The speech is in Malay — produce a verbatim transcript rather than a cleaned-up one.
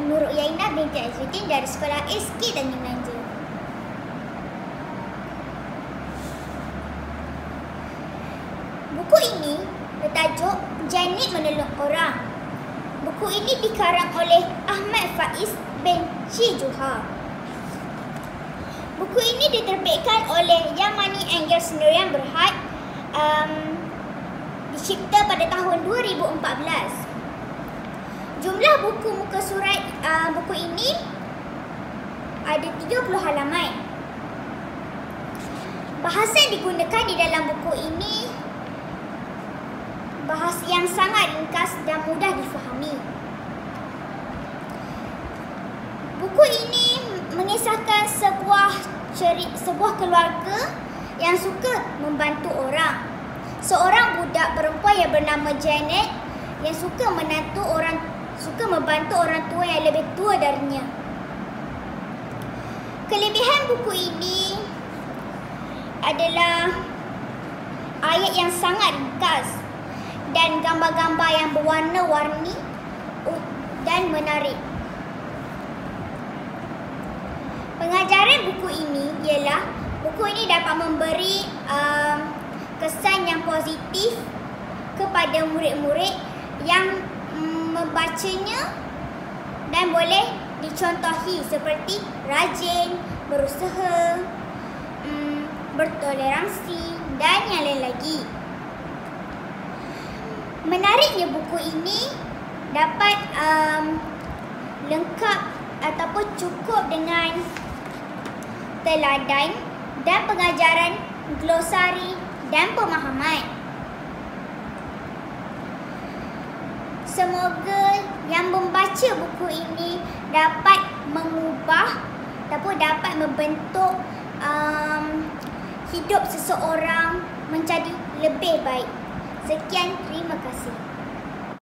Nur Uyainah binti Azzuddin dari Sekolah S K Tanjung Nanja. Buku ini bertajuk Janet Menolong Orang. Buku ini dikarang oleh Ahmad Faiz bin Syjuha. Buku ini diterbitkan oleh Yamani Angel Sendirian Berhad, um, dicipta pada tahun dua ribu empat belas. Jumlah buku muka surat uh, buku ini ada tiga puluh halaman. Bahasa yang digunakan di dalam buku ini bahasa yang sangat ringkas dan mudah difahami. Buku ini mengisahkan sebuah ceri, sebuah keluarga yang suka membantu orang. Seorang budak perempuan yang bernama Janet yang suka menantu orang suka membantu orang tua yang lebih tua darinya. Kelebihan buku ini adalah ayat yang sangat ringkas dan gambar-gambar yang berwarna-warni dan menarik. Pengajaran buku ini ialah buku ini dapat memberi um, kesan yang positif kepada murid-murid yang um, membacanya dan boleh dicontohi seperti rajin, berusaha, um, bertoleransi dan yang lain lagi. Menariknya buku ini dapat um, lengkap ataupun cukup dengan teladan dan pengajaran glosari dan pemahaman. Semoga yang membaca buku ini dapat mengubah ataupun dapat membentuk um, hidup seseorang menjadi lebih baik. Sekian, terima kasih.